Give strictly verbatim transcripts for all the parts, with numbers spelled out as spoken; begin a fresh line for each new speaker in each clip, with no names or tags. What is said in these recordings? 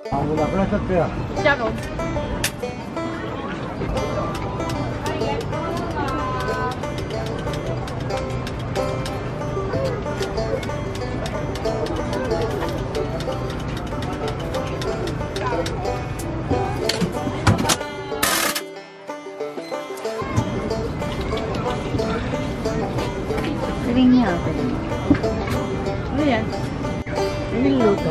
아무나 플라스트야.
진짜로.
Kering niya.
Ano yan?
Niluto.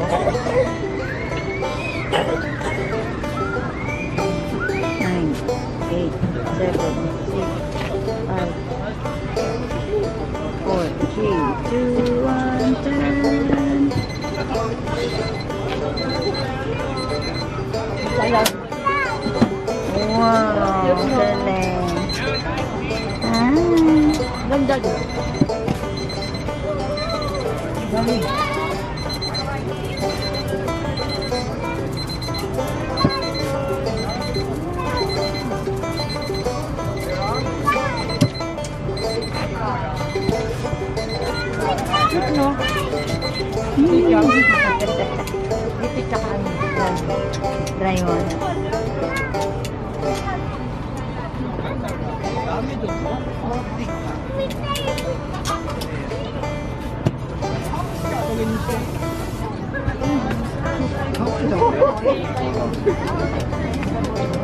Nine, eight, seven, six, five, four, three, two, one, turn.
Sayang.
Wow, galing. Ah.
Ganda din.
Dami.
Cute, no?
Hmm.
Lipit tsaka ano.
Dry one.
Dami doon. Oh,